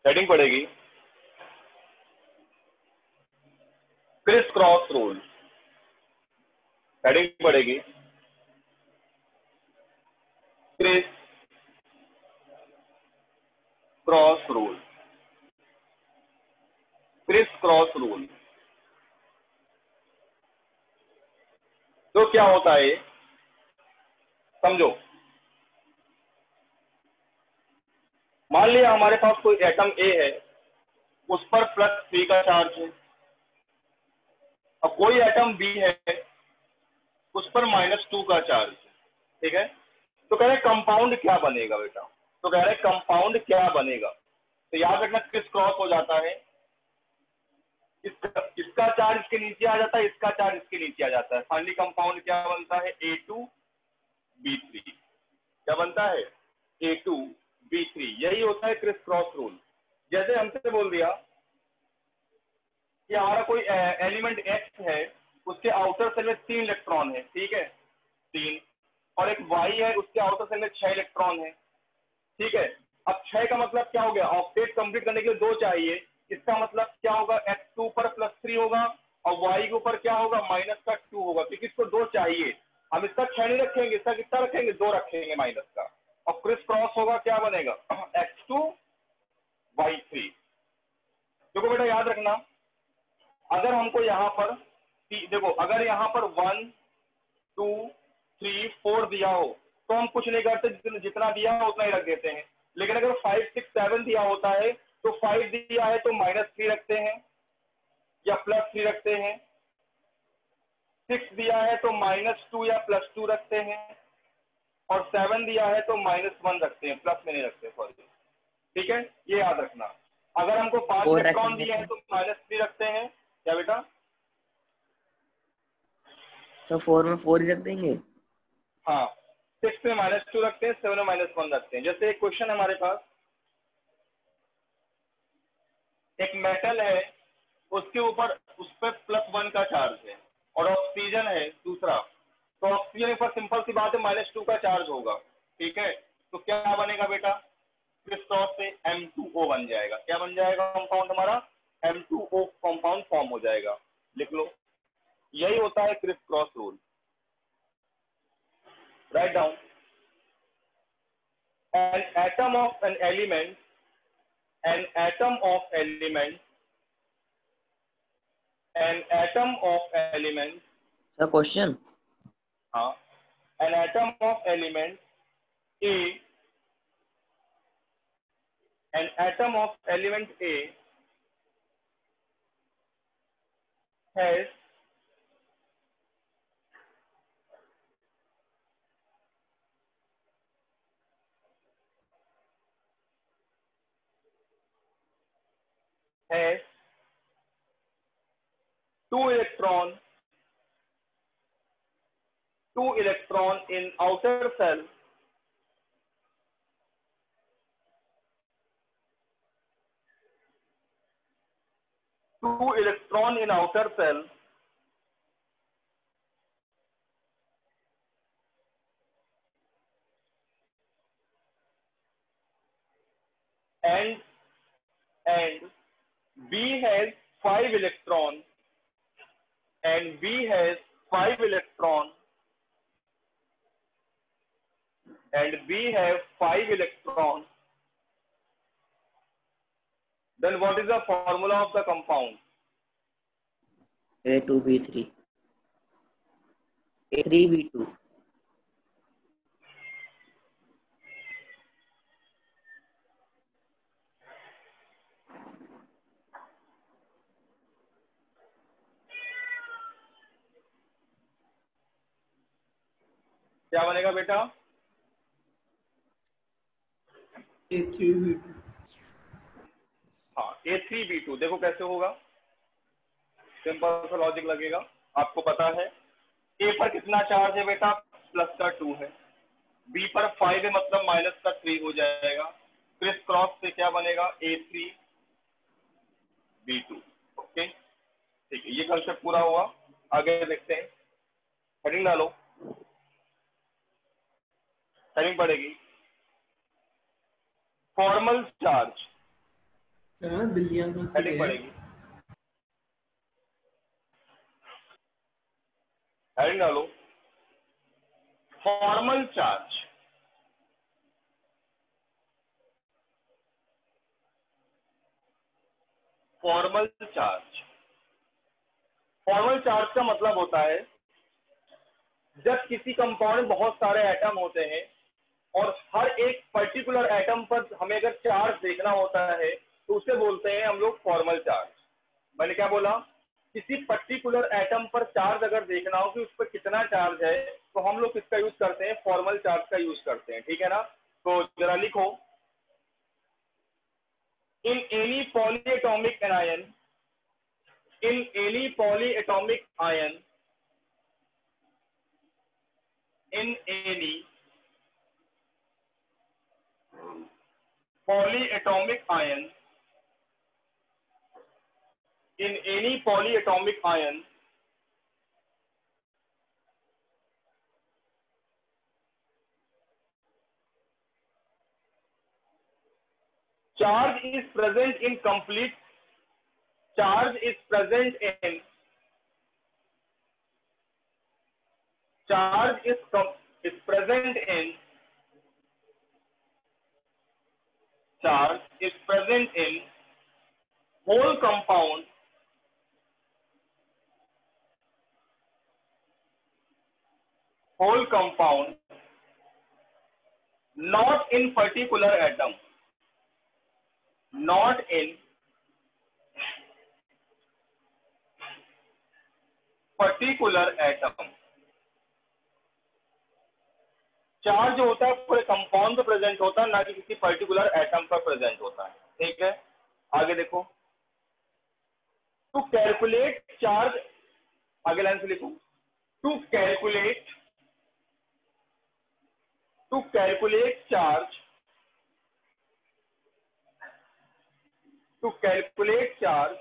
Heading पड़ेगी criss cross rule. Heading पड़ेगी criss cross rule. Criss cross rule तो क्या होता है समझो। मान लिया हमारे पास कोई एटम ए है, उस पर +3 का चार्ज है, और कोई एटम बी है, उस पर -2 का चार्ज है। ठीक है, तो कह रहे कंपाउंड क्या बनेगा बेटा, तो कह रहे कंपाउंड क्या बनेगा। तो याद रखना क्रिस क्रॉस हो जाता है, इसका चार्ज इसके नीचे आ जाता है, इसका चार्ज इसके नीचे आ जाता है। फाइनली कंपाउंड क्या बनता है, A2B3। क्या बनता है, A2B3। यही होता है क्रिस क्रॉस रूल। जैसे हमसे बोल दिया कि हमारा कोई एलिमेंट X है, उसके आउटर सेल में 3 इलेक्ट्रॉन है, ठीक है 3, और एक Y है, उसके आउटर सेल में 6 इलेक्ट्रॉन है। ठीक है, अब 6 का मतलब क्या हो गया, ऑक्टेट कंप्लीट करने के लिए 2 चाहिए। इसका मतलब क्या होगा, X2 पर +3 होगा और Y के ऊपर क्या होगा, -2 होगा, क्योंकि इसको 2 चाहिए। हम इसका 6 नहीं रखेंगे, इसका कितना रखेंगे, 2 रखेंगे माइनस का, और क्रिस क्रॉस होगा, क्या बनेगा X2Y3। देखो बेटा याद रखना, अगर हमको यहाँ पर देखो, अगर यहाँ पर 1 2 3 4 दिया हो तो हम कुछ नहीं करते, जितना दिया हो उतना ही रख देते हैं। लेकिन अगर 5 6 7 दिया होता है तो 5 दिया है तो -3 रखते हैं या +3 रखते हैं, 6 दिया है तो -2 या +2 रखते हैं, और 7 दिया है तो -1 रखते हैं, प्लस में नहीं रखते, सॉरी। ठीक है, ये याद रखना। अगर हमको 5 इलेक्ट्रॉन दिए हैं तो -3 रखते हैं। क्या बेटा, सर 4 में 4 ही रख देंगे। हाँ, 6 में -2 रखते हैं, 7 में -1 रखते हैं। जैसे एक क्वेश्चन है हमारे पास, एक मेटल है, उसके ऊपर उस पर +1 का चार्ज है, और ऑक्सीजन है दूसरा, तो ऑक्सीजन पर सिंपल सी बात है -2 का चार्ज होगा। ठीक है, तो क्या बनेगा बेटा, क्रिस क्रॉस से M2O बन जाएगा। क्या बन जाएगा कंपाउंड हमारा, M2O कंपाउंड फॉर्म हो जाएगा। लिख लो, यही होता है criss cross rule. Right down, an atom of an element an atom of element sir question, हाँ, an atom of element A an atom of element A has has 2 electron in outer cell, 2 electron in outer cell and B has 5 electron and B has 5 electron and B have 5 electron, then what is the formula of the compound? A2B3 A3B2। क्या बनेगा बेटा, A3B2। हाँ A3B2। देखो कैसे होगा, simple सा logic लगेगा। आपको पता है ए पर कितना चार्ज है बेटा, +2 है, बी पर 5 है मतलब -3 हो जाएगा। क्रिस क्रॉस से क्या बनेगा, A3B2। ओके ठीक है, ये कंसेप्ट पूरा हुआ। आगे देखते हैं, हेडिंग डालो। हेडिंग पड़ेगी फॉर्मल चार्ज। हाँ, बिल्लियाँ कहाँ से हेडिंग गया? पड़ेगी, हेडिंग डालो formal charge. Formal charge, formal charge का मतलब होता है जब किसी कंपाउंड में बहुत सारे एटम होते हैं और हर एक पर्टिकुलर एटम पर हमें अगर चार्ज देखना होता है तो उसे बोलते हैं हम लोग फॉर्मल चार्ज। मैंने क्या बोला, किसी पर्टिकुलर एटम पर चार्ज अगर देखना हो कि उस पर कितना चार्ज है तो हम लोग किसका यूज करते हैं, फॉर्मल चार्ज का यूज करते हैं, ठीक है ना। तो जरा लिखो, in any polyatomic anion, in any polyatomic ion, in any polyatomic ion, in any polyatomic ion, charge is present in complete, charge is present in, charge is present in, charge is present in whole compound, whole compound, not in particular atom, not in particular atom। Charge जो होता है पूरे compound पर present होता है, ना कि किसी पर्टिकुलर एटम पर प्रेजेंट होता है, ठीक है। आगे देखो, टू कैलकुलेट चार्ज, आगे लाइन से लिखो, to calculate, to calculate charge, to calculate charge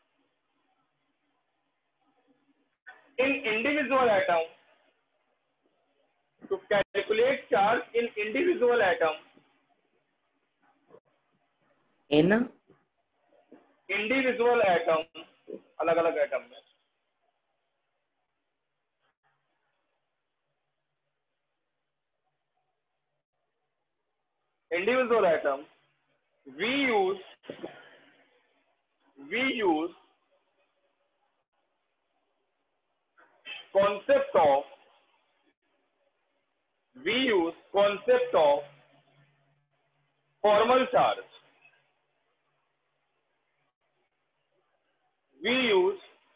in individual atom, to calculate charge in individual atom, in individual atom, अलग अलग एटम में, individual atom, we use concept of, we use concept of formal charge, we use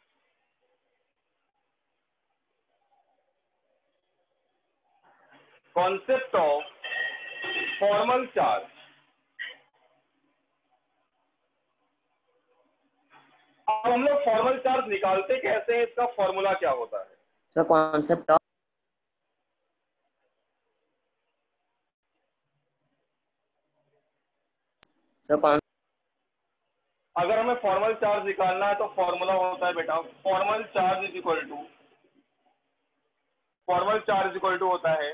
concept of formal charge। अब हम लोग formal charge निकालते कैसे हैं, इसका फॉर्मूला क्या होता है। सर कॉन्सेप्ट ऑफ, सर कौन, अगर हमें फॉर्मल चार्ज निकालना है तो फॉर्मूला होता है बेटा, formal charge is equal to, formal charge is equal to होता है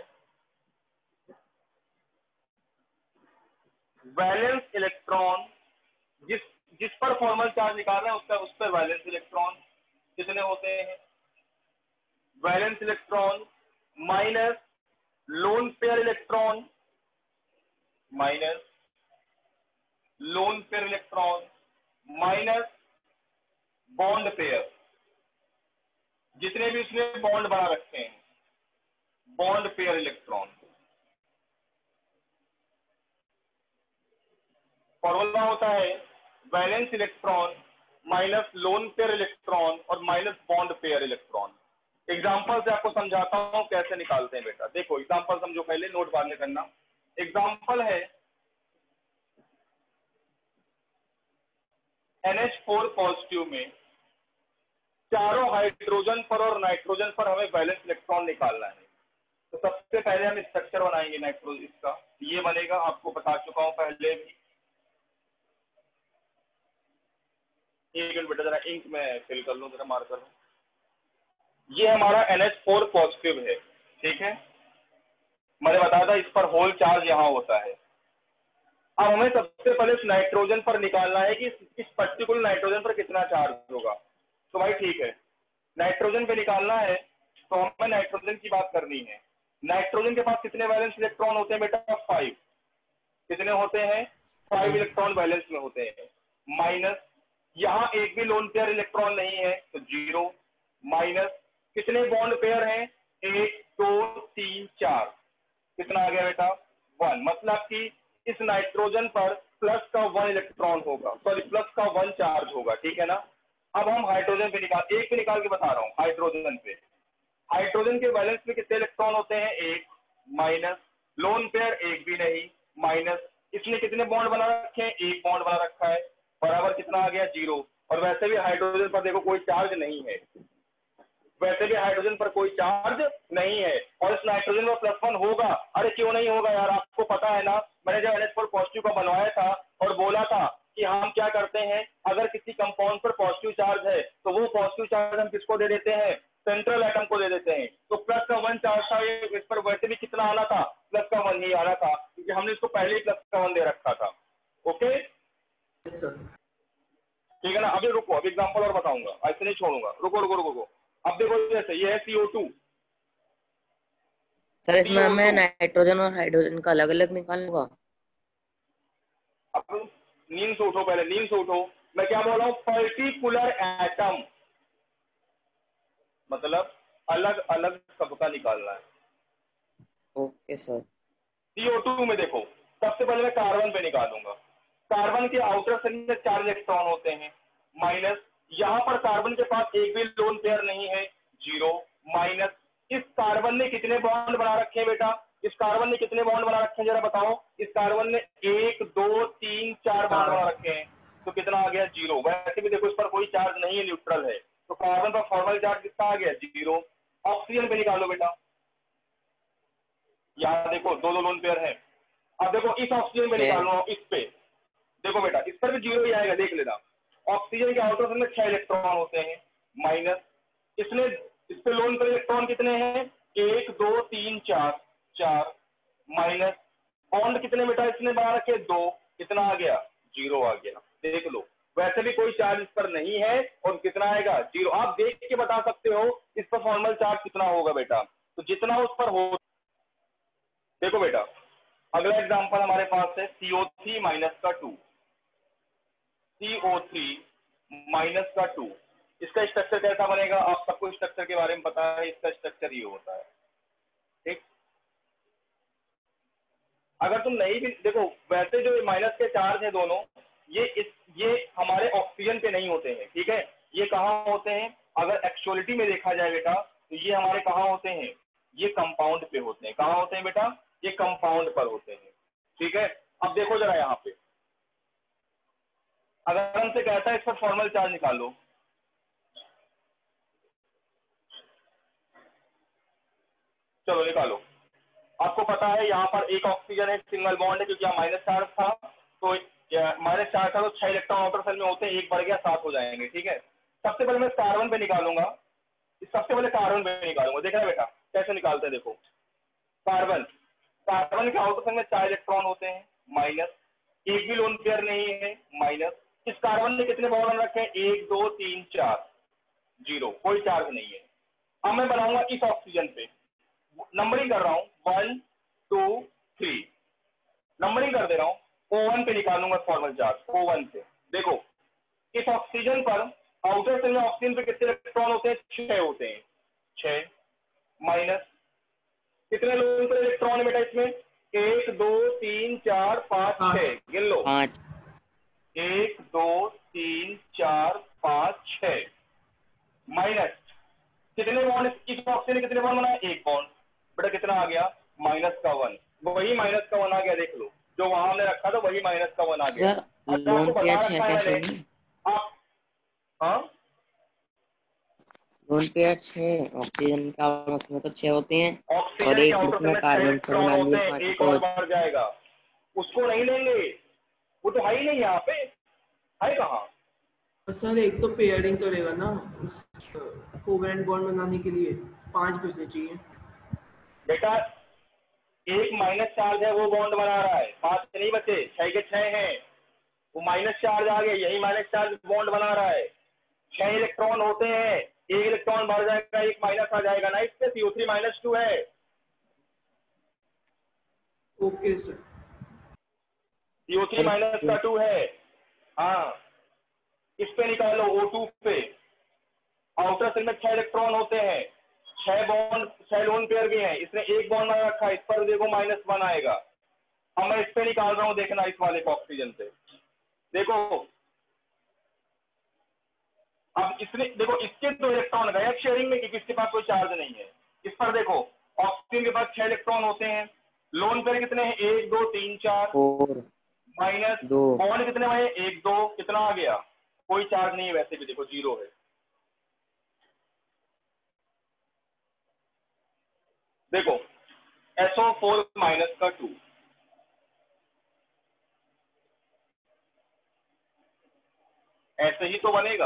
वैलेंस इलेक्ट्रॉन, जिस जिस पर फॉर्मल चार्ज निकाल रहे हैं उसका, उस पर वैलेंस इलेक्ट्रॉन कितने होते हैं, valence electron minus lone pair electron, minus lone pair electron minus bond pair, जितने भी उसने बॉन्ड बना रखे हैं, बॉन्ड पेयर इलेक्ट्रॉन। फॉर्मूला होता है valence electron minus lone pair electron और minus bond pair electron. Example से आपको समझाता हूं कैसे निकालते हैं बेटा। देखो एग्जाम्पल समझो, पहले नोट बाद में करना। एग्जाम्पल है NH4 पॉजिटिव में चारों हाइड्रोजन पर और नाइट्रोजन पर हमें वैलेंस इलेक्ट्रॉन निकालना है। तो सबसे पहले हम स्ट्रक्चर बनाएंगे नाइट्रोजन का, ये बनेगा, आपको बता चुका हूं पहले भी। एक मिनट बेटा, जरा इंक में फिल कर लूं, जरा मार्कर में। ये हमारा NH4 पॉजिटिव है, ठीक है। मैंने बताया था इस पर होल चार्ज यहां होता है। अब हमें सबसे पहले इस नाइट्रोजन पर निकालना है कि इस पर्टिकुलर नाइट्रोजन पर कितना चार्ज होगा। तो भाई ठीक है, नाइट्रोजन पे निकालना है तो हमें नाइट्रोजन की बात करनी है। नाइट्रोजन के पास कितने वैलेंस इलेक्ट्रॉन होते हैं बेटा? 5। कितने होते हैं? 5 इलेक्ट्रॉन वैलेंस में होते हैं। माइनस, यहाँ एक भी लोन पेयर इलेक्ट्रॉन नहीं है तो 0। माइनस, कितने बॉन्ड पेयर हैं? 1 2 3 4। कितना आ गया बेटा? 1। मतलब कि इस नाइट्रोजन पर प्लस का 1 इलेक्ट्रॉन होगा, सॉरी प्लस का 1 चार्ज होगा, ठीक है ना। अब हम हाइड्रोजन पे एक पे निकाल के बता रहा हूँ। हाइड्रोजन पे, हाइड्रोजन के बैलेंस में कितने इलेक्ट्रॉन होते हैं? 1। माइनस, लोन पेयर एक भी नहीं। माइनस, इसने कितने बॉन्ड बना रखे हैं? 1 बॉन्ड बना रखा है, बराबर कितना आ गया? 0। और वैसे भी हाइड्रोजन पर देखो कोई चार्ज नहीं है, वैसे भी हाइड्रोजन पर कोई चार्ज नहीं है। और इस नाइट्रोजन पर +1 होगा। अरे क्यों नहीं होगा यार, आपको पता है ना, मैंने जब NH4 पॉजिटिव का बनवाया था और बोला था कि हम क्या करते हैं, अगर किसी कंपाउंड पर पॉजिटिव चार्ज है तो वो पॉजिटिव चार्ज हम किसको दे देते हैं? सेंट्रल एटम को दे देते हैं। तो प्लस का 1 चार्ज था, इस पर वैसे भी कितना आना था? प्लस का 1 ही आना था, क्योंकि हमने इसको पहले ही प्लस का 1 दे रखा था। ओके ठीक है ना। अभी रुको, अभी एग्जाम्पल और बताऊंगा, ऐसे नहीं छोड़ूंगा। रुको रुको रुको रुको। अब देखो जैसे ये है CO2। सर इसमें हमें नाइट्रोजन और हाइड्रोजन का अलग अलग निकालना होगा। अब नींद से उठो, पहले नींद से उठो। मैं क्या बोल रहा हूँ? पर्टिकुलर एटम, मतलब अलग अलग सबका निकालना है। Okay sir. CO2 में देखो, सबसे पहले मैं कार्बन पे निकालूंगा। कार्बन के आउटर शेल में 4 इलेक्ट्रॉन होते हैं। माइनस, यहाँ पर कार्बन के पास एक भी लोन पेयर नहीं है, 0। माइनस, इस कार्बन ने कितने बॉन्ड बना रखे हैं बेटा? इस कार्बन ने कितने बॉन्ड बना रखे हैं जरा बताओ? इस कार्बन ने 1 2 3 4 बॉन्ड बना रखे हैं। तो कितना आ गया? 0। वैसे भी देखो इस पर कोई चार्ज नहीं है, न्यूट्रल है। तो कार्बन पर फॉर्मल चार्ज कितना आ गया? 0। ऑक्सीजन पे निकालो बेटा। यहाँ देखो दो लोन पेयर है। अब देखो इस ऑक्सीजन पे निकालो, इस पे देखो बेटा, इस पर भी 0 ही आएगा, देख लेना। ऑक्सीजन के आउटर शेल में 6 इलेक्ट्रॉन होते हैं। माइनस, इसने इस पे लोन पर इलेक्ट्रॉन कितने हैं? 1 2 3 4 4। माइनस, बॉन्ड कितने बेटा इसने बना रखे? 2। कितना आ गया? 0 आ गया। देख लो, वैसे भी कोई चार्ज इस पर नहीं है और कितना आएगा? 0। आप देख के बता सकते हो इस पर फॉर्मल चार्ज कितना होगा बेटा। तो जितना उस पर हो, देखो बेटा अगला एग्जांपल हमारे पास है CO3 माइनस का 2। CO3 माइनस का 2, इसका स्ट्रक्चर कैसा बनेगा? आप सबको स्ट्रक्चर के बारे में पता है, इसका स्ट्रक्चर ये होता है, ठीक। अगर तुम नहीं भी देखो, वैसे जो माइनस के चार्ज है दोनों, ये हमारे ऑक्सीजन पे नहीं होते हैं, ठीक है। ये कहाँ होते हैं? अगर एक्चुअलिटी में देखा जाए बेटा तो ये हमारे कहाँ होते हैं? ये कंपाउंड पे होते हैं। कहाँ होते हैं बेटा? ये कंपाउंड पर होते हैं, ठीक है। अब देखो जरा यहाँ पे, अगर हमसे कहता है इस पर फॉर्मल चार्ज निकालो, चलो निकालो। आपको पता है यहाँ पर एक ऑक्सीजन है, सिंगल बॉन्ड है, क्योंकि यहाँ माइनस चार्ज था, तो माइनस चार्ज था तो 6 इलेक्ट्रॉन आउटर शेल में होते हैं, एक बढ़ गया 7 हो जाएंगे, ठीक है। सबसे पहले मैं कार्बन पे निकालूंगा, सबसे पहले कार्बन पे निकालूंगा। देखना बेटा कैसे निकालते हैं, देखो कार्बन, कार्बन के आउटर शेल में 4 इलेक्ट्रॉन होते हैं। माइनस, एक भी लोन पेयर नहीं है। माइनस, इस कार्बन ने कितने बॉन्ड रखे हैं? 1 2 3 4, 0, कोई चार्ज नहीं है। अब मैं बनाऊंगा इस ऑक्सीजन पे, नंबरिंग कर रहा हूं, 1 2 3, नंबरिंग कर दे रहा हूं। O1 पे निकालूंगा फॉर्मल चार्ज, O1 पे। देखो इस ऑक्सीजन पर आउटर शेल में ऑक्सीजन पे कितने इलेक्ट्रॉन होते हैं? 6 होते हैं, 6। माइनस, कितने लोगों के इलेक्ट्रॉन है बेटा इसमें? 1 2 3 4 5 6, गिन लो। 5। 1 2 3 4 5 6। माइनस, कितने बॉन्ड इस ऑक्सीजन ने कितने बॉन्ड बनाए? 1 बॉन्ड। बेटा कितना आ गया? माइनस का 1। वही माइनस का 1 आ गया, देख लो, जो वहां हमने रखा था वही माइनस का 1 आ गया। सर अच्छा आपको लोन बता पेयर रखा 6 है कैसे मैंने। होंगे? आप हाँ, लोन पेयर 6 ऑक्सीजन का, उसमें तो 6 होते हैं और ऑक्सीजन के एक आउटर ग्रुप शेल में में 6 कार्बन पर इलेक्ट्रॉन बना होते लिए हैं, 5 एक तो। और बढ़ जाएगा, उसको नहीं लेंगे, वो तो है ही नहीं यहाँ पे, है कहाँ? सर एक तो पेयरिंग करेगा ना, उस कोवेलेंट बॉन्ड बनाने के लिए 5 बचने चाहिए बेटा एक माइनस चार्ज है वो बॉन्ड बना रहा है, 5 नहीं बचे, 6 के 6 हैं, वो माइनस चार्ज आ गया, यही माइनस चार्ज बॉन्ड बना रहा है। 6 इलेक्ट्रॉन होते हैं, एक इलेक्ट्रॉन बढ़ जाएगा, एक माइनस आ जाएगा ना, इससे CO3-2 है। Okay sir. CO3-2 है। हाँ, इस पे निकालो O2 पे, आउटर शेल में 6 इलेक्ट्रॉन होते हैं, 6 बॉन्ड, 6 लोन पेयर भी हैं, इसने एक बॉन्ड बना रखा है, इस पर देखो -1 आएगा। अब मैं इस पे निकाल रहा हूँ, देखना इस वाले को ऑक्सीजन पे, देखो अब इसने देखो इसके 2 इलेक्ट्रॉन गए शेयरिंग में क्योंकि इसके पास कोई चार्ज नहीं है। इस पर देखो ऑक्सीजन के पास 6 इलेक्ट्रॉन होते हैं, लोन पेयर कितने हैं, 1 2 3 4, 4 माइनस 2 बॉन्ड कितने हुए, 1 2, कितना आ गया, कोई चार्ज नहीं है, वैसे भी देखो 0 है। देखो SO4-2 ऐसे ही तो बनेगा,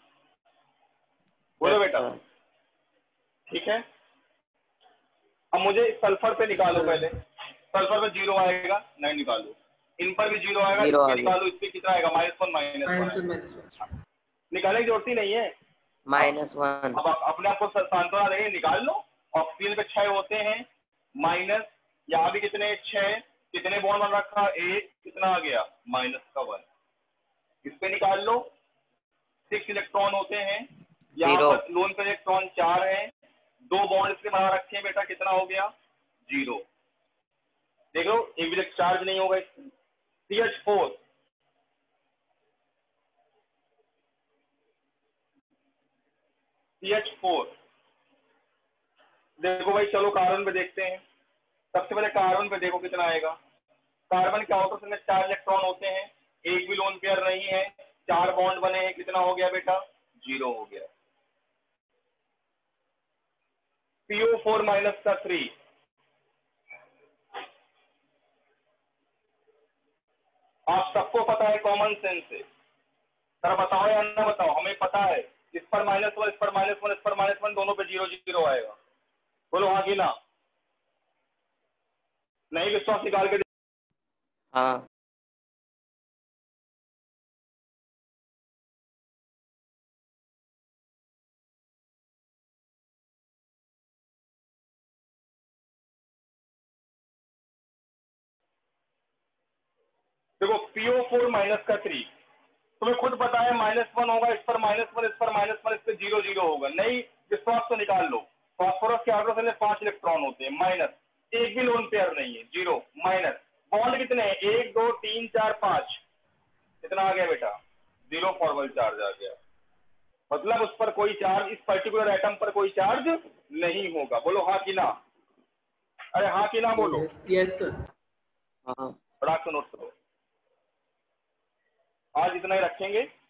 बोलो यस बेटा, सर। ठीक है। अब मुझे सल्फर पे निकालो सर। पहले, सल्फर पे 0 आएगा, नहीं निकालो, इन पर भी 0 आएगा, 0 आ इसके गया। निकालो, इसके कितना आएगा, -1 -1 निकालने की जरूरत ही नहीं है, -1 अब अपने आप को सांत्वना देंगे, निकाल लो। ऑक्सीजन पे 6 होते हैं, माइनस यहाँ भी कितने 6, कितने बॉन्ड बन रखा, 1, कितना आ गया -1, इस पे निकाल लो। 6 इलेक्ट्रॉन होते हैं, यहाँ 0 पर लोन पे इलेक्ट्रॉन 4 है, 2 बॉन्ड इसके बना रखे हैं बेटा, कितना हो गया 0। देख लो एक भी चार्ज नहीं होगा इसमें। CH4 देखो भाई, चलो कार्बन पे देखते हैं। सबसे पहले कार्बन पे देखो कितना आएगा। कार्बन के आउटर शेल में 4 इलेक्ट्रॉन होते हैं, एक भी लोन पेयर नहीं है, 4 बॉन्ड बने हैं, कितना हो गया बेटा 0 हो गया। PO4-3 आप सबको पता है, कॉमन सेंस से, सर बताओ या ना बताओ, हमें पता है, इस पर -1, इस पर -1, इस पर -1, दोनों पे 0 0 आएगा, बोलो हाँ कि ना। नहीं विश्वास निकाल के हाँ। देखो PO4-3 तुम्हें खुद पता है -1 होगा, इस पर -1, इस पर -1, इस पे 0 0 होगा, नहीं विश्वास तो निकाल लो। फास्फोरस के आउटर शेल में 5 इलेक्ट्रॉन होते हैं, माइनस, एक भी लोन पेयर नहीं है, 0 माइनस, बॉन्ड कितने हैं 1 2 3 4 5, कितना आ गया बेटा 0 फॉरवर्ड चार्ज आ गया, मतलब उस पर कोई चार्ज, इस पर्टिकुलर एटम पर कोई चार्ज नहीं होगा, बोलो हाँ कि ना। अरे हाँ कि ना बोलो, यस सर। हाँ। बड़ा नोट करो, आज इतना ही रखेंगे।